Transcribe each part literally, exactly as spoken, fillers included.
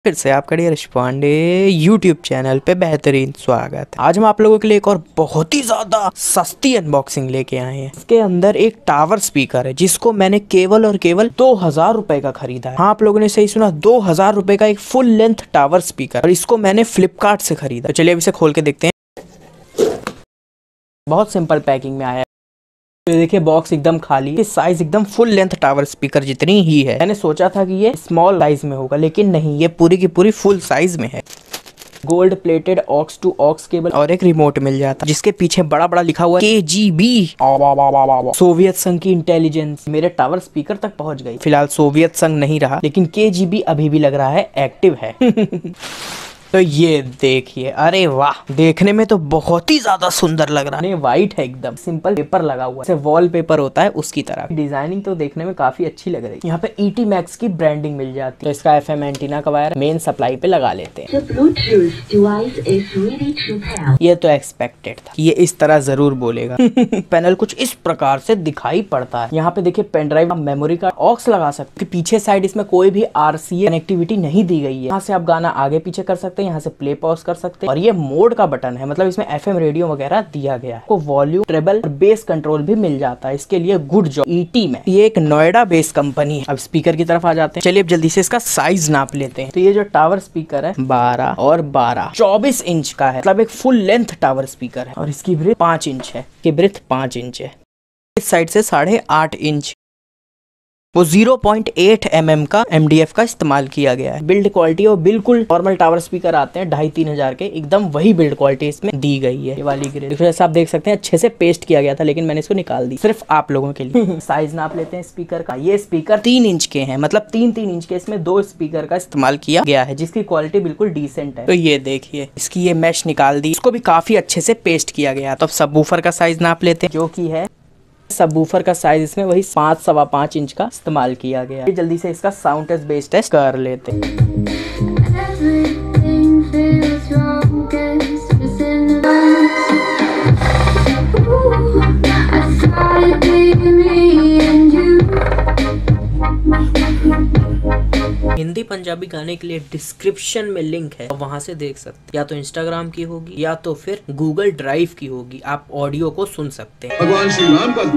फिर से आपका यश पांडे यूट्यूब चैनल पे बेहतरीन स्वागत है। आज हम आप लोगों के लिए एक और बहुत ही ज्यादा सस्ती अनबॉक्सिंग लेके आए हैं। इसके अंदर एक टावर स्पीकर है जिसको मैंने केवल और केवल दो हजार रुपए का खरीदा है। हाँ, आप लोगों ने सही सुना, दो हजार रुपए का एक फुल लेंथ टावर स्पीकर, और इसको मैंने फ्लिपकार्ट से खरीदा। तो चलिए अब इसे खोल के देखते हैं। बहुत सिंपल पैकिंग में आया है। तो देखिए बॉक्स एकदम खाली है, साइज एकदम फुल लेंथ टावर स्पीकर जितनी ही है। मैंने सोचा था कि ये स्मॉल साइज में होगा, लेकिन नहीं, ये पूरी की पूरी फुल साइज में है। Gold plated aux to aux cable और एक रिमोट मिल जाता है जिसके पीछे बड़ा बड़ा लिखा हुआ है के जी बी। सोवियत संघ की इंटेलिजेंस मेरे टावर स्पीकर तक पहुंच गई। फिलहाल सोवियत संघ नहीं रहा, लेकिन के जी बी अभी भी लग रहा है एक्टिव है। तो ये देखिए, अरे वाह, देखने में तो बहुत ही ज्यादा सुंदर लग रहा है। व्हाइट है एकदम, सिंपल पेपर लगा हुआ है, वॉल पेपर होता है उसकी तरह। डिजाइनिंग तो देखने में काफी अच्छी लग रही है। यहाँ पे ई टी मैक्स की ब्रांडिंग मिल जाती है। तो इसका एफ एम एंटीना का वायर मेन सप्लाई पे लगा लेते हैं। ये तो एक्सपेक्टेड था, ये इस तरह जरूर बोलेगा। पैनल कुछ इस प्रकार से दिखाई पड़ता है। यहाँ पे देखिए pen drive, memory card, aux लगा सकते। पीछे साइड इसमें कोई भी आर सी ए कनेक्टिविटी नहीं दी गई है। यहाँ से आप गाना आगे पीछे कर सकते हैं, यहाँ से प्ले पॉज कर सकते हैं, और ये मोड का बटन है, मतलब इसमें एफ एम रेडियो वगैरह दिया गया है। को वॉल्यूम, ट्रेबल और बेस कंट्रोल भी मिल जाता है। इसके लिए गुड जॉब ई टी में। ये एक नोएडा बेस्ड कंपनी है। अब स्पीकर की तरफ आ जाते हैं। चलिए अब जल्दी से इसका साइज नाप लेते हैं। तो ये जो टावर स्पीकर है बारह और बारह चौबीस इंच का है, मतलब एक फुल लेंथ टावर स्पीकर है। और इसकी ब्रेथ पांच इंच है, की ब्रेथ पांच इंच है। इस साइड से साढ़े आठ इंच। वो zero point eight M M का एम डी एफ का इस्तेमाल किया गया है। बिल्ड क्वालिटी और बिल्कुल नॉर्मल टावर स्पीकर आते हैं ढाई तीन हजार के, एकदम वही बिल्ड क्वालिटी इसमें दी गई है। ये वाली ग्रेड जैसे आप देख सकते हैं अच्छे से पेस्ट किया गया था, लेकिन मैंने इसको निकाल दी सिर्फ आप लोगों के लिए। साइज नाप लेते हैं स्पीकर का। ये स्पीकर तीन इंच के हैं, मतलब तीन तीन इंच के। इसमें दो स्पीकर का इस्तेमाल किया गया है जिसकी क्वालिटी बिल्कुल डिसेंट है। तो ये देखिए, इसकी ये मैश निकाल दी, इसको भी काफी अच्छे से पेस्ट किया गया। तो अब सबवूफर का साइज नाप लेते हैं, जो की है सबवूफर का साइज इसमें वही पाँच सवा पाँच इंच का इस्तेमाल किया गया है। जल्दी से इसका साउंड टेस्ट, बेस टेस्ट कर लेते हैं। हिंदी पंजाबी गाने के लिए डिस्क्रिप्शन में लिंक है, वहां से देख सकते हैं। या तो इंस्टाग्राम की होगी या तो फिर गूगल ड्राइव की होगी, आप ऑडियो को सुन सकते हैं। भगवान श्री राम का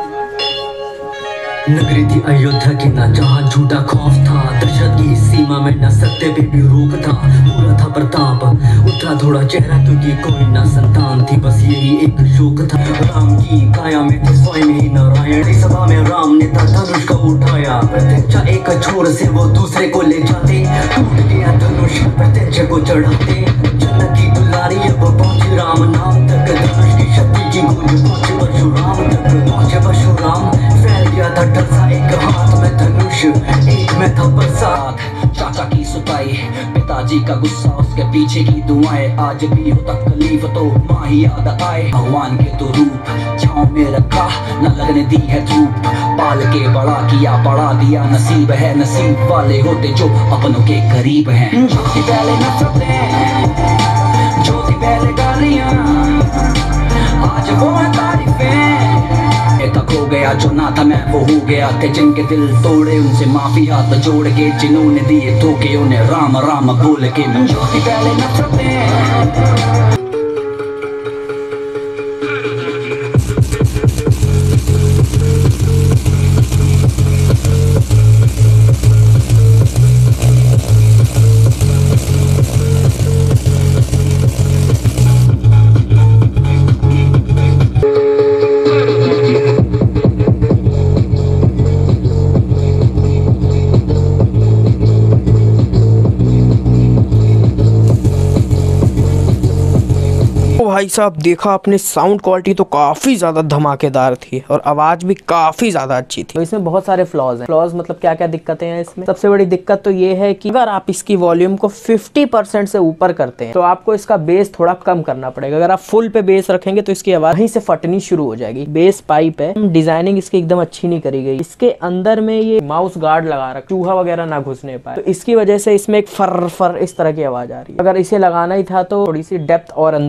नगरी थी अयोध्या की ना, जहाँ झूठा खौफ था। दशरथ की सीमा में न सत्य पे भी रोक था। पूरा था प्रताप, उठा थोड़ा चेहरा क्योंकि कोई ना संतान थी, बस यही एक शोक था। राम की काया में थे स्वयं ही नारायण। सभा में राम ने था धनुष को उठाया। प्रत्यक्ष एक छोर से वो दूसरे को ले जाते। टूट गया धनुष प्रत्यक्ष को चढ़ाते। जनक की दुलारी अब पहुंची राम नाम तक। धनुष की शक्ति की गूंज पहुंचे परशुराम तक। पहुंचे परशुराम, फैल गया था डरसा एक हाथ में धनुष, एक में था बरसात। चाचा की सुताई, पिताजी का गुस्सा, उसके पीछे की दुआएं। आज भी हो तकलीफ तो माँ ही याद आए। भगवान के तो रूप छाँव में रखा, न लगने दी है धूप। पाल के बड़ा किया, बड़ा दिया नसीब है। नसीब वाले होते जो अपनों के करीब हैं। ज्योति पहले नफरतें, ज्योति पहले गालियां, आज वो है तारीफें। तक हो गया जो ना था मैं वो हो गया थे। जिनके दिल तोड़े उनसे माफी हाथ जोड़ के, जिन्होंने दिए धोखे उन्हें राम राम बोल के। ज्योति पहले नफरतें। भाई साहब, देखा आपने, साउंड क्वालिटी तो काफी ज्यादा धमाकेदार थी और आवाज भी काफी ज्यादा अच्छी थी। तो इसमें बहुत सारे फ्लॉज हैं। फ्लॉज मतलब क्या क्या दिक्कतें हैं इसमें? सबसे बड़ी दिक्कत तो ये है कि अगर आप इसकी वॉल्यूम को फिफ्टी परसेंट से ऊपर करते हैं तो आपको इसका बेस थोड़ा कम करना पड़ेगा। अगर आप फुल पे बेस रखेंगे तो इसकी आवाज वहीं से फटनी शुरू हो जाएगी। बेस पाइप है, डिजाइनिंग इसकी एकदम अच्छी नहीं करी गई। इसके अंदर में ये माउस गार्ड लगा रखा, चूहा वगैरह ना घुसने पाए, तो इसकी वजह से इसमें एक फर फर इस तरह की आवाज आ रही है। अगर इसे लगाना ही था तो थोड़ी सी डेप्थ और अंदर देनी चाहिए।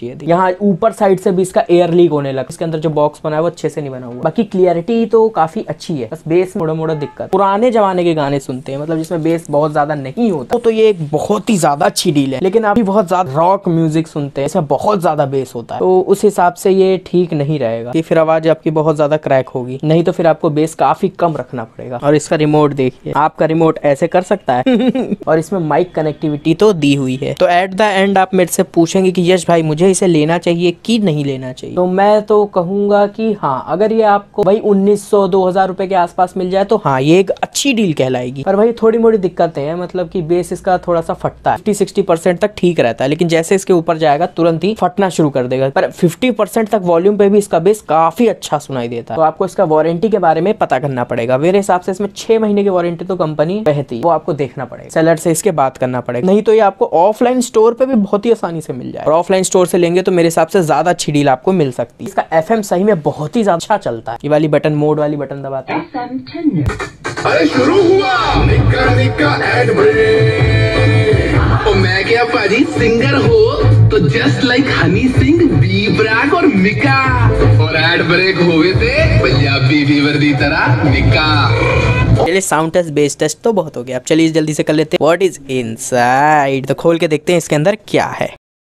चाहिए थी। यहाँ ऊपर साइड से भी इसका एयर लीक होने लगा। इसके अंदर जो बॉक्स बना है वो अच्छे से नहीं बना हुआ। बाकी क्लियरिटी तो काफी अच्छी है, बस बेस मोड़ा मोड़ा दिक्कत। पुराने जमाने के गाने सुनते हैं, मतलब जिसमें बेस बहुत ज्यादा नहीं होता, तो ये एक बहुत ही ज्यादा अच्छी डील है। लेकिन अभी बहुत ज्यादा रॉक म्यूजिक सुनते हैं, इसमें बहुत ज्यादा बेस होता है, तो उस हिसाब से ये ठीक नहीं रहेगा कि फिर आवाज आपकी बहुत ज्यादा क्रैक होगी। नहीं तो फिर आपको बेस काफी कम रखना पड़ेगा। और इसका रिमोट देखिए, आपका रिमोट ऐसे कर सकता है और इसमें माइक कनेक्टिविटी तो दी हुई है। तो एट द एंड आप मेरे से पूछेंगे कि यश भाई मुझे इसे लेना चाहिए कि नहीं लेना चाहिए, तो मैं तो कहूंगा कि हाँ, अगर ये आपको भाई उन्नीस सौ दो हजार रुपए के आसपास मिल जाए तो हाँ, ये एक अच्छी डील कहलाएगी। पर भाई थोड़ी मोड़ी दिक्कतें हैं, मतलब कि बेस इसका थोड़ा सा फटता है। फिफ्टी सिक्सटी परसेंट तक ठीक रहता है, लेकिन जैसे इसके ऊपर जाएगा तुरंत ही फटना शुरू कर देगा। पर फिफ्टी परसेंट तक वॉल्यूम पे भी इसका बेस काफी अच्छा सुनाई देता है। तो आपको इसका वारंटी के बारे में पता करना पड़ेगा। मेरे हिसाब से इसमें छह महीने की वारंटी तो कंपनी कहती है, वो आपको देखना पड़ेगा, सेलर से इसके बात करना पड़ेगा। नहीं तो ये आपको ऑफलाइन स्टोर पे भी बहुत ही आसानी से मिल जाए, और ऑफलाइन स्टोर से लेंगे तो मेरे हिसाब से ज्यादा अच्छी डील आपको मिल सकती है। इसका एफएम सही में बहुत ही ज्यादा अच्छा चलता है। ये वाली बटन, मोड वाली बटन दबाते हैं, अरे शुरू हुआ निक्का निक्का एड ब्रेक। और मैं क्या पाजी सिंगर हो तो जस्ट लाइक हनी सिंह, बी ब्रैक और मिका। और एड ब्रेक होवे थे पंजाबी वीवर दी तरह निका। चलिए साउंड टेस्ट, बेस टेस्ट तो बहुत हो गया। अब चलिए जल्दी से कर लेते हैं व्हाट इज इनसाइड। तो खोल के देखते हैं इसके अंदर क्या है।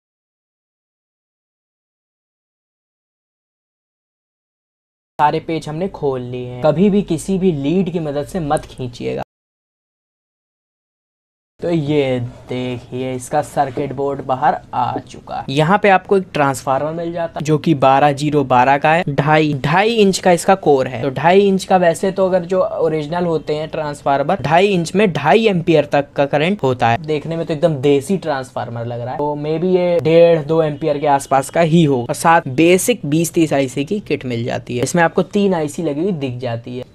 सारे पेज हमने खोल लिए हैं। कभी भी किसी भी लीड की मदद से मत खींचिएगा। तो ये देखिए इसका सर्किट बोर्ड बाहर आ चुका है। यहाँ पे आपको एक ट्रांसफार्मर मिल जाता है जो कि बारह जीरो बारह का है। ढाई ढाई इंच का इसका कोर है। तो ढाई इंच का, वैसे तो अगर जो ओरिजिनल होते हैं ट्रांसफार्मर ढाई इंच में ढाई एम्पियर तक का करंट होता है। देखने में तो एकदम देसी ट्रांसफार्मर लग रहा है, तो मे बी ये डेढ़ दो एम्पियर के आसपास का ही हो। और साथ बेसिक बीस तीस आईसी की किट मिल जाती है। इसमें आपको तीन आईसी लगी हुई दिख जाती है।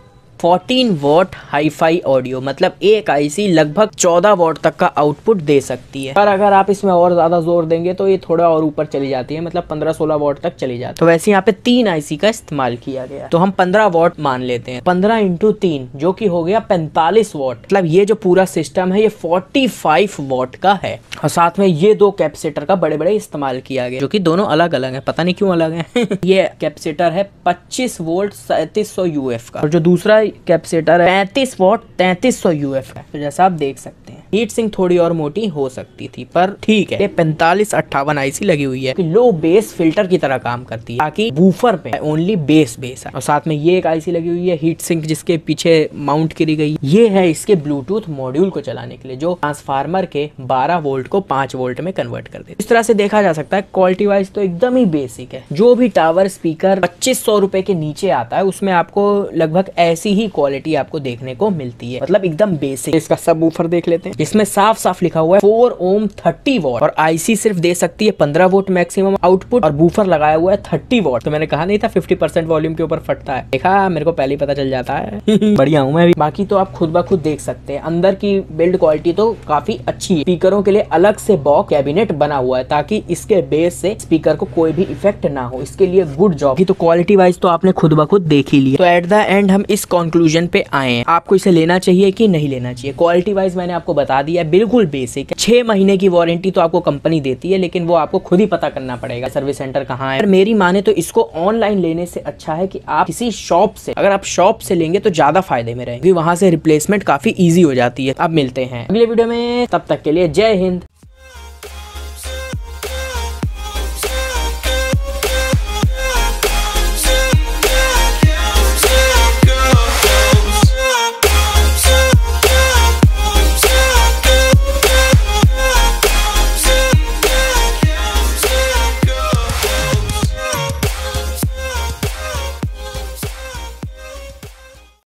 चौदह वॉट हाईफाई ऑडियो, मतलब एक आईसी लगभग चौदह वॉट तक का आउटपुट दे सकती है। पर अगर आप इसमें और ज्यादा जोर देंगे तो ये थोड़ा और ऊपर चली जाती है, मतलब पंद्रह सोलह वॉट तक चली जाती है। तो वैसे यहाँ पे तीन आईसी का इस्तेमाल किया गया, तो हम पंद्रह वॉट मान लेते हैं। पंद्रह इंटू तीन जो कि हो गया पैंतालीस वॉट। मतलब ये जो पूरा सिस्टम है ये पैंतालीस वॉट का है। और साथ में ये दो कैपेसिटर का बड़े बड़े इस्तेमाल किया गया, जो कि दोनों अलग अलग है, पता नहीं क्यों अलग है। ये कैपेसिटर है पच्चीस वोल्ट सैंतीस सौ यूएफ का, और जो दूसरा कैपेसिटर है पैंतीस वॉट तैंतीस सौ यूएफ का। तो जैसा आप देख सकते हैं हीट सिंक थोड़ी और मोटी हो सकती थी, पर ठीक है। ये पैंतालीस अट्ठावन आईसी लगी हुई है, लो बेस फिल्टर की तरह काम करती है, ताकि बूफर पे ओनली बेस बेस है। और साथ में ये एक आईसी लगी हुई है हीट सिंक, जिसके पीछे माउंट करी गई। ये है इसके ब्लूटूथ मॉड्यूल को चलाने के लिए, जो ट्रांसफार्मर के बारह वोल्ट को पांच वोल्ट में कन्वर्ट कर देती है। इस तरह से देखा जा सकता है क्वालिटी वाइज तो एकदम ही बेसिक है। जो भी टावर स्पीकर पच्चीस सौ रुपए के नीचे आता है उसमें आपको लगभग ऐसी ही क्वालिटी आपको देखने को मिलती है, मतलब एकदम बेसिक। इसका सब वूफर देख लेते हैं, इसमें साफ साफ लिखा हुआ है फोर ओम थर्टी वॉट, और आईसी सिर्फ दे सकती है पंद्रह वोट मैक्सिमम आउटपुट, और बूफर लगाया हुआ है थर्टी वॉट। तो मैंने कहा नहीं था फिफ्टी परसेंट वॉल्यूम के ऊपर फटता है, देखा मेरे को पहले ही पता चल जाता है। बढ़िया हूँ मैं भी। बाकी तो आप खुद ब खुद देख सकते हैं, अंदर की बिल्ड क्वालिटी तो काफी अच्छी है। स्पीकरों के लिए अलग से बॉक्स कैबिनेट बना हुआ है, ताकि इसके बेस से स्पीकर को कोई भी इफेक्ट ना हो, इसके लिए गुड जॉब। तो क्वालिटी वाइज तो आपने खुद ब खुद देख ही लिया। तो एट द एंड हम इस कंक्लूजन पे आए हैं, आपको इसे लेना चाहिए कि नहीं लेना चाहिए। क्वालिटी वाइज मैंने आपको बता दिया है, बिल्कुल बेसिक है। छह महीने की वारंटी तो आपको कंपनी देती है, लेकिन वो आपको खुद ही पता करना पड़ेगा सर्विस सेंटर कहाँ है। मेरी माने तो इसको ऑनलाइन लेने से अच्छा है कि आप किसी शॉप से, अगर आप शॉप से लेंगे तो ज्यादा फायदे में रहेंगे, वहां से रिप्लेसमेंट काफी ईजी हो जाती है। अब मिलते हैं अगले वीडियो में, तब तक के लिए जय हिंद।